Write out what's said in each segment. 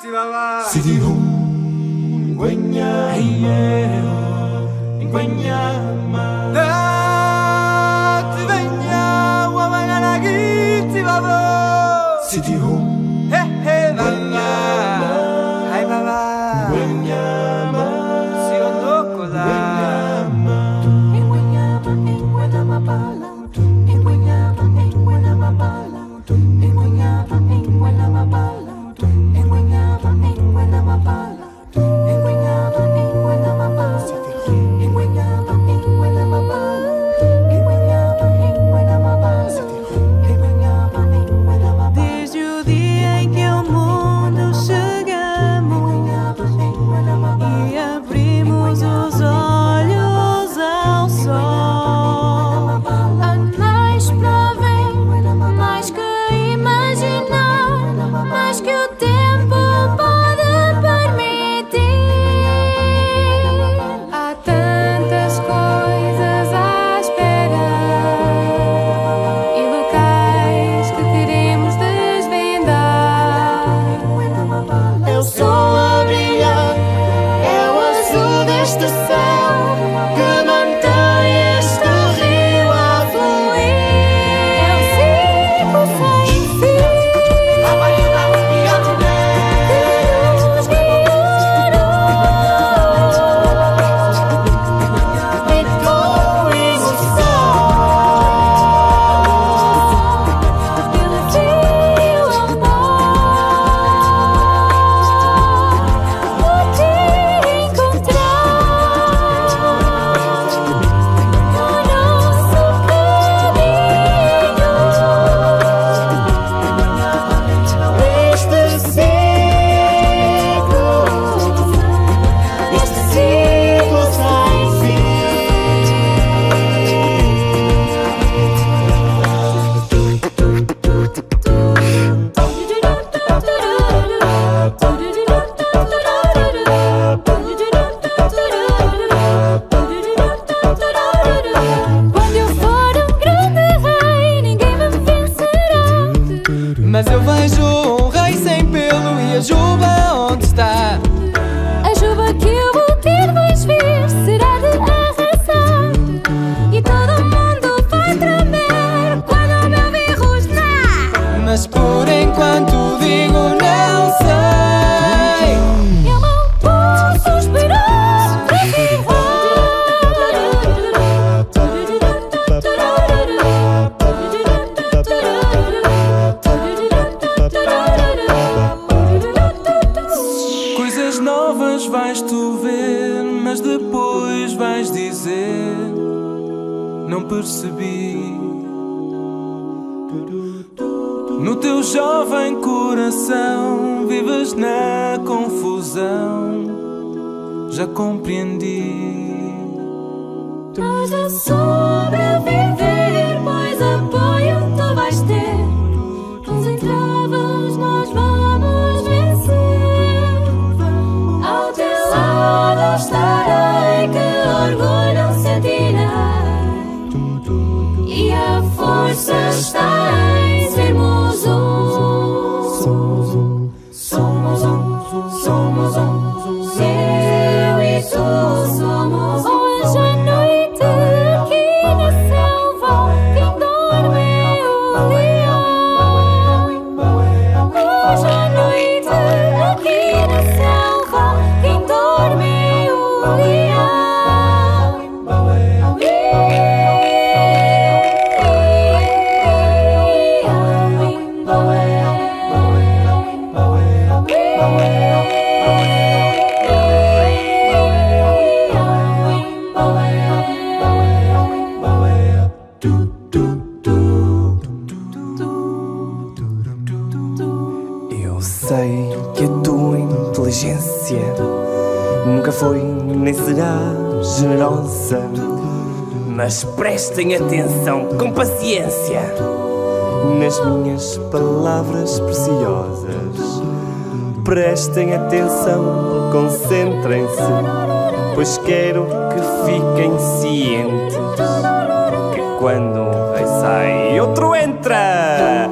Mas eu vejo um rei sem pelo e a juba onde está? A juba que eu vou ter, vais ver, será de arrasar. E todo mundo vai tremer quando me ouvir rosnar. Mas por enquanto digo não sei. Eu não posso esperar para ficar. Coisas novas vais tu ver, mas depois vais dizer: não percebi. No teu jovem coração vives na confusão, já compreendi. Estás a sobreviver, pois apoio tu vais ter. Com sem travas nós vamos vencer. Ao teu lado estarei, que orgulho sentirei. E a força está em sermos um. Somos um, somos um, somos um. Eu e tu somos um. Hoje à noite aqui na selva, quem dorme é o leão. Hoje à noite aqui na selva, quem dorme é o leão. Eu sei que a tua inteligência nunca foi nem será generosa, mas prestem atenção com paciência nas minhas palavras preciosas. Prestem atenção, concentrem-se, pois quero que fiquem cientes que quando um rei sai, outro entra. E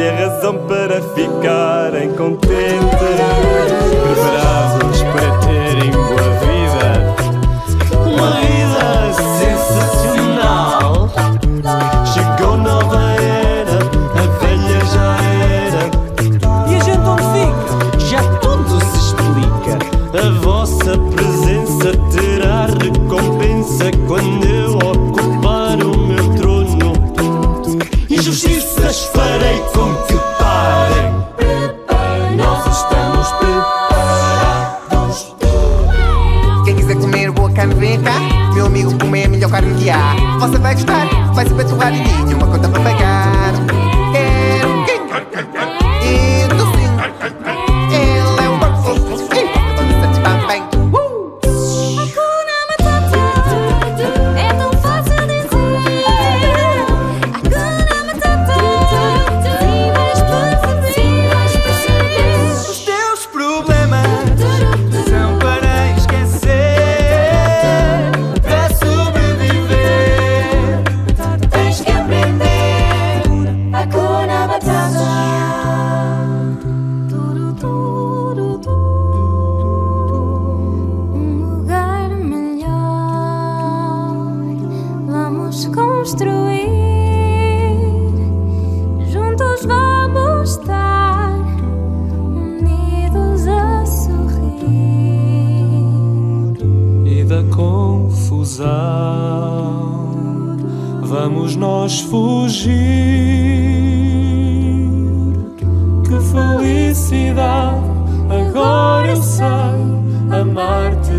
dou-lhe a razão para ficarem contentes, preparados para terem boa vida, uma vida sensacional. Chegou nova era, a velha já era. E a gente onde fica? Já tudo se explica. A vossa presença terá recompensa quando eu ocupar o meu trono. Injustiças farei com que parem. Nós estamos preparados. Quem quiser comer boa carne vem cá. Meu amigo come a melhor carne que há. Você vai gostar, vai saber torrar e nenhuma conta para pagar. Quero quem? E do sim. Ele é o barco. Vamos satisfazer bem. Hakuna Matata, é tão fácil dizer. Hakuna Matata, sim vais perceber. Os teus problemas são para esquecer. Para sobreviver tens que aprender. Hakuna Matata. Lugar melhor vamos construir. Juntos vamos estar unidos a sorrir. E da confusão vamos nós fugir. Que felicidade, agora eu sei amar-te